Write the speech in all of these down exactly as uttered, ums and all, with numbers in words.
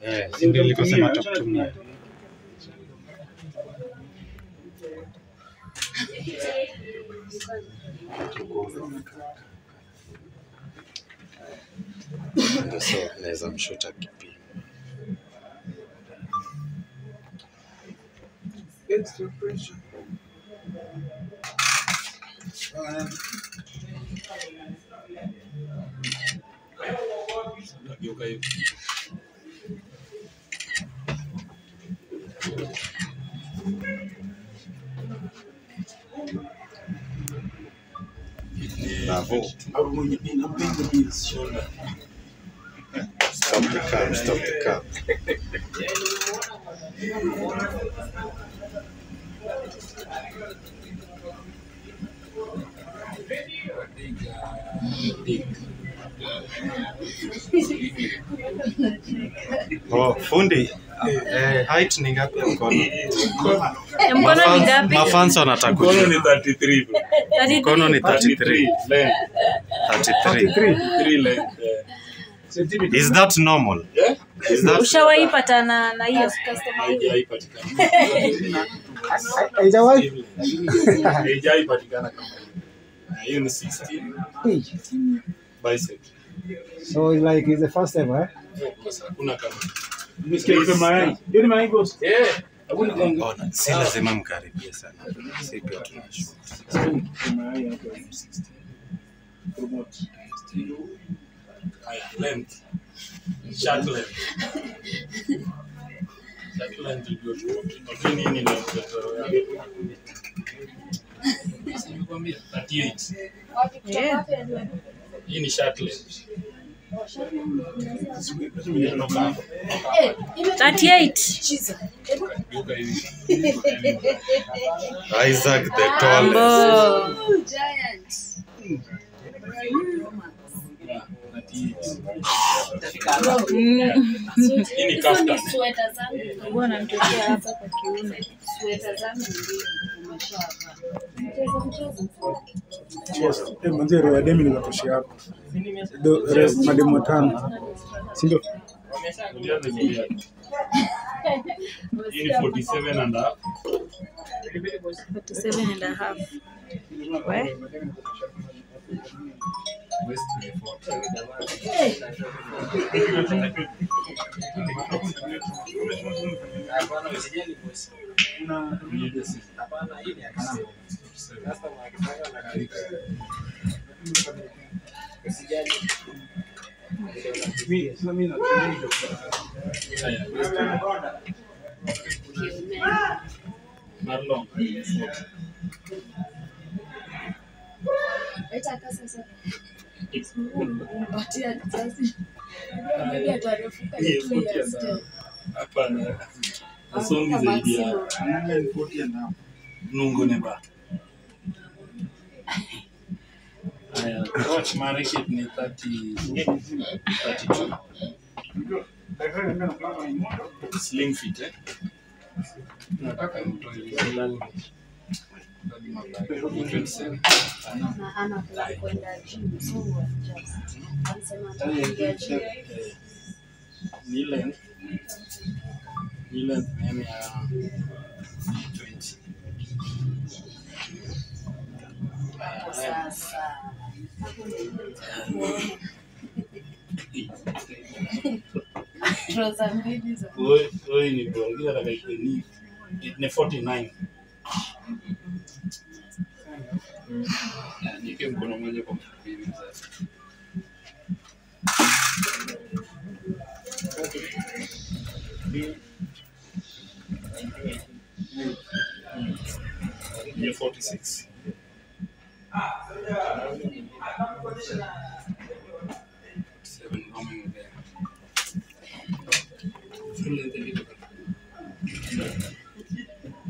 Eh, ndio nilikosema takutumia. So naweza mshuta kipimo. Extra pressure. Bravo. Stop the car, stop the car. Oh, fundi. Eh, height ni ngapi mkono? Mkono ni ngapi? Mafans wanataka. Mkono ni thirty-three. Mkono ni thirty-three. thirty-three. thirty-three length. Is that normal? Yeah? Is that Ushawahi patana na hiyo customer hiyo? Haijapatikana. Haijawahi. Haijapatikana kama hiyo. Hiyo ni sixteen bicep. So like it's the first time, eh? Hakuna kama. Msikie mayai. Ndio mayai boss. Eh. Mbona si lazima mkaribie sana. Si pia tunashuka. Mayai hapo. Promote. Haya, length. Short length. Short length ndio tu. Nini nini length ya? Nimekwambia thirty-eight. Yeah. Hii ni short length. thirty-eight. Isaac the tallest. Oh. Giant. Hii ni kaftan. Sweater zangu. Bwana mtokea hapa kwa kiuno. Sweater zangu ndio umeshavaa. Eh, mwanzo wa demi ni watoshi hapo. Do mademo tano. Si ndio? Hii ni forty-seven and a half. forty-seven and a half. Where? West ni forty. Mimi sasa mimi na Marlon. Leta kasa sasa. Mpatia kiasi. Mimi atarefuka tu ya. Hapana. Asongi zaidi ya forty and now. nungu neba. Haya, watch market ni thirty, thirty-two. Slim fit, eh? Nataka mtoe vizuri. twenty-seven. Na ana kwenda gym so just. Anasema ataingia gym. Ni length. Ni length yani ya twenty. Sasa. Rosa mbili za. Oi, oi ni bongia la kaiteni. Ni forty-nine. Nike mkono mmoja kwa mfupi sasa. Ni forty-six. Seven coming there.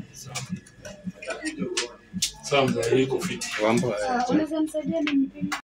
Sasa mzee yuko fit. Wambo. Unaweza msaidia na